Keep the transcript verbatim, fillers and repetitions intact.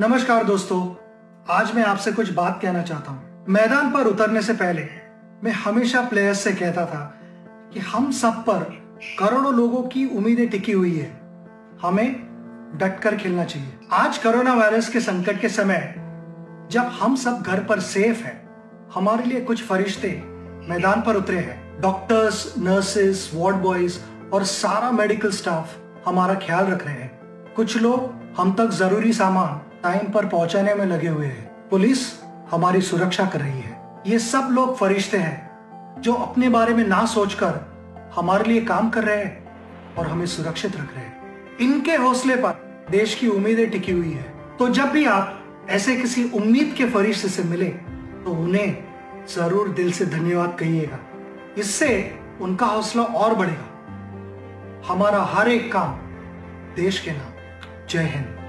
नमस्कार दोस्तों, आज मैं आपसे कुछ बात कहना चाहता हूँ। मैदान पर उतरने से पहले मैं हमेशा प्लेयर्स से कहता था कि हम सब पर करोड़ों लोगों की उम्मीदें टिकी हुई है, हमें डटकर खेलना चाहिए। आज कोरोना वायरस के संकट के समय जब हम सब घर पर सेफ हैं, हमारे लिए कुछ फरिश्ते मैदान पर उतरे हैं। डॉक्टर्स, नर्सेस, वार्ड बॉयज और सारा मेडिकल स्टाफ हमारा ख्याल रख रहे हैं। कुछ लोग हम तक जरूरी सामान टाइम पर पहुंचाने में लगे हुए हैं। पुलिस हमारी सुरक्षा कर रही है। ये सब लोग फरिश्ते हैं जो अपने बारे में ना सोचकर हमारे लिए काम कर रहे हैं और हमें सुरक्षित रख रहे हैं। इनके हौसले पर देश की उम्मीदें टिकी हुई है। तो जब भी आप ऐसे किसी उम्मीद के फरिश्ते से मिले तो उन्हें जरूर दिल से धन्यवाद कहिएगा। इससे उनका हौसला और बढ़ेगा। हमारा हर एक काम देश के नाम। जय हिंद।